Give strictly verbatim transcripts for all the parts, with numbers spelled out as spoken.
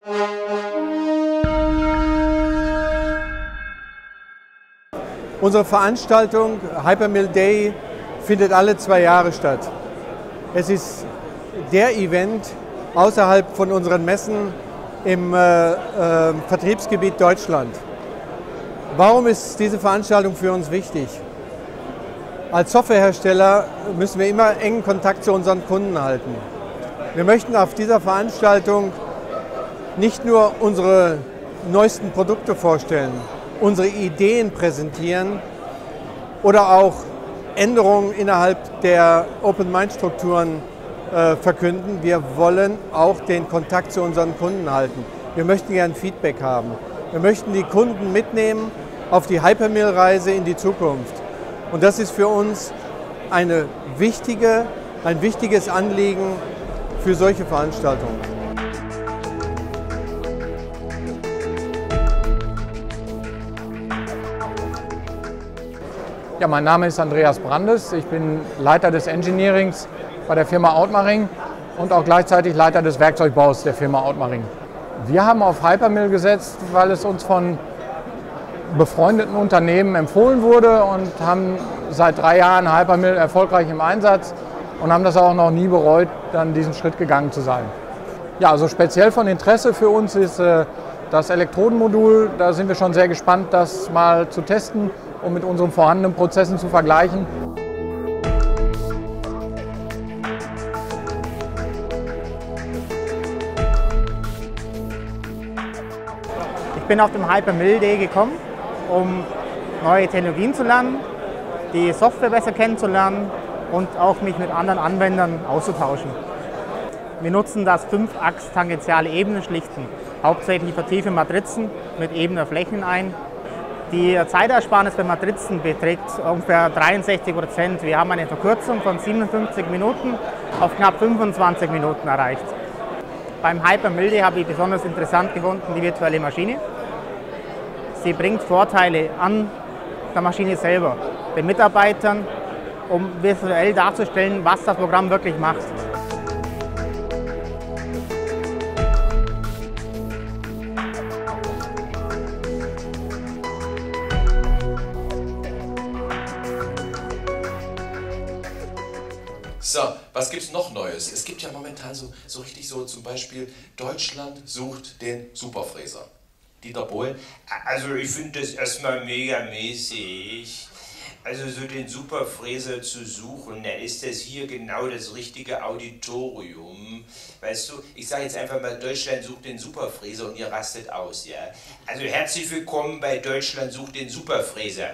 Unsere Veranstaltung Hypermill Day findet alle zwei Jahre statt. Es ist der Event außerhalb von unseren Messen im äh, äh, Vertriebsgebiet Deutschland. Warum ist diese Veranstaltung für uns wichtig? Als Softwarehersteller müssen wir immer engen Kontakt zu unseren Kunden halten. Wir möchten auf dieser Veranstaltung nicht nur unsere neuesten Produkte vorstellen, unsere Ideen präsentieren oder auch Änderungen innerhalb der Open-Mind-Strukturen äh, verkünden. Wir wollen auch den Kontakt zu unseren Kunden halten. Wir möchten gerne Feedback haben. Wir möchten die Kunden mitnehmen auf die Hypermill-Reise in die Zukunft. Und das ist für uns eine wichtige, ein wichtiges Anliegen für solche Veranstaltungen. Ja, mein Name ist Andreas Brandes. Ich bin Leiter des Engineerings bei der Firma Outmaring und auch gleichzeitig Leiter des Werkzeugbaus der Firma Outmaring. Wir haben auf Hypermill gesetzt, weil es uns von befreundeten Unternehmen empfohlen wurde und haben seit drei Jahren Hypermill erfolgreich im Einsatz und haben das auch noch nie bereut, dann diesen Schritt gegangen zu sein. Ja, also speziell von Interesse für uns ist äh, das Elektrodenmodul. Da sind wir schon sehr gespannt, das mal zu testen, um mit unseren vorhandenen Prozessen zu vergleichen. Ich bin auf dem Hypermill Day gekommen, um neue Technologien zu lernen, die Software besser kennenzulernen und auch mich mit anderen Anwendern auszutauschen. Wir nutzen das fünf-Achs-tangentiale Ebenenschlichten, hauptsächlich für tiefe Matrizen mit ebener Flächen ein. Die Zeitersparnis bei Matrizen beträgt ungefähr dreiundsechzig Prozent. Wir haben eine Verkürzung von siebenundfünfzig Minuten auf knapp fünfundzwanzig Minuten erreicht. Beim Hypermill Day habe ich besonders interessant gefunden die virtuelle Maschine. Sie bringt Vorteile an der Maschine selber, den Mitarbeitern, um visuell darzustellen, was das Programm wirklich macht. So, was gibt es noch Neues? Es gibt ja momentan so, so richtig so zum Beispiel, Deutschland sucht den Superfräser. Dieter Bohlen? Also ich finde das erstmal mega mäßig. Also so den Superfräser zu suchen, dann ist das hier genau das richtige Auditorium. Weißt du, ich sage jetzt einfach mal, Deutschland sucht den Superfräser und ihr rastet aus, ja. Also herzlich willkommen bei Deutschland sucht den Superfräser.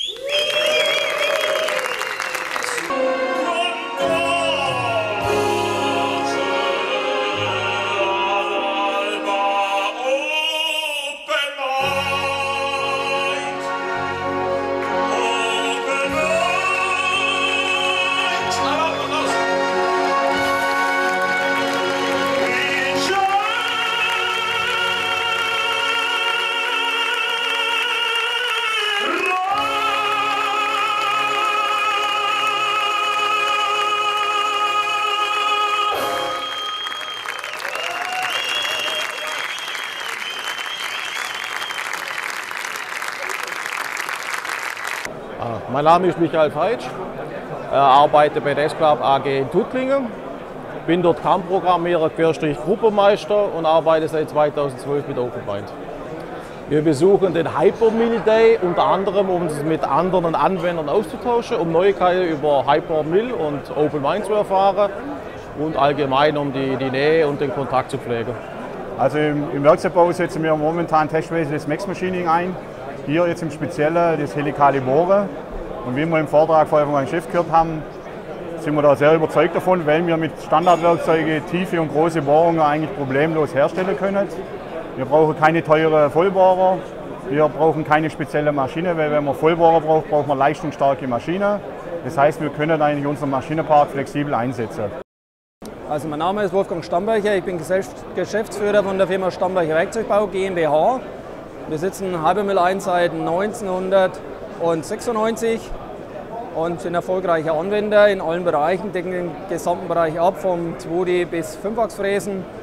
Mein Name ist Michael Feitsch, äh, arbeite bei Desktop A G in Tuttlingen, bin dort Kammprogrammierer, Querstrich Gruppenmeister und arbeite seit zweitausendzwölf mit OpenMind. Wir besuchen den Hypermill Day unter anderem, um uns mit anderen Anwendern auszutauschen, um Neuigkeiten über Hypermill und OpenMind zu erfahren und allgemein um die, die Nähe und den Kontakt zu pflegen. Also im, im Werkzeugbau setzen wir momentan testweise das Max Machining ein. Hier jetzt im Speziellen das helikale Bohren. Und wie wir im Vortrag vorher von meinem Chef gehört haben, sind wir da sehr überzeugt davon, weil wir mit Standardwerkzeugen tiefe und große Bohrungen eigentlich problemlos herstellen können. Wir brauchen keine teuren Vollbohrer, wir brauchen keine spezielle Maschine, weil wenn man Vollbohrer braucht, braucht man leistungsstarke Maschinen. Das heißt, wir können eigentlich unseren Maschinenpark flexibel einsetzen. Also mein Name ist Wolfgang Stamberger, ich bin Geschäftsführer von der Firma Stamberger Werkzeugbau GmbH. Wir sitzen Hypermill ein seit neunzehnhundertsechsundneunzig und sind erfolgreiche Anwender in allen Bereichen, decken den gesamten Bereich ab, vom zwei D bis fünf Achs Fräsen.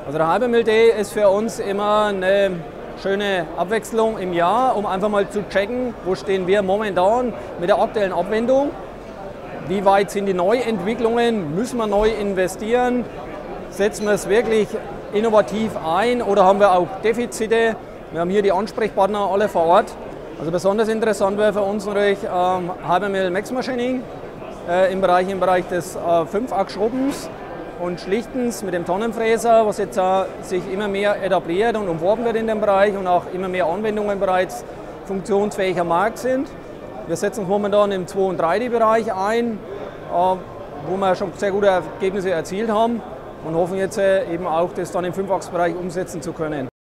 Also der Hypermill Day ist für uns immer eine schöne Abwechslung im Jahr, um einfach mal zu checken, wo stehen wir momentan mit der aktuellen Abwendung, wie weit sind die Neuentwicklungen, müssen wir neu investieren, setzen wir es wirklich innovativ ein oder haben wir auch Defizite. Wir haben hier die Ansprechpartner alle vor Ort. Also besonders interessant wäre für uns natürlich ähm, Hypermill Max Machining äh, im, Bereich, im Bereich des äh, Fünfachs-Schrubbens und Schlichtens mit dem Tonnenfräser, was jetzt äh, sich immer mehr etabliert und umworben wird in dem Bereich und auch immer mehr Anwendungen bereits funktionsfähig am Markt sind. Wir setzen uns momentan im zwei- und drei D-Bereich ein, äh, wo wir schon sehr gute Ergebnisse erzielt haben und hoffen jetzt äh, eben auch, das dann im Fünfachsbereich umsetzen zu können.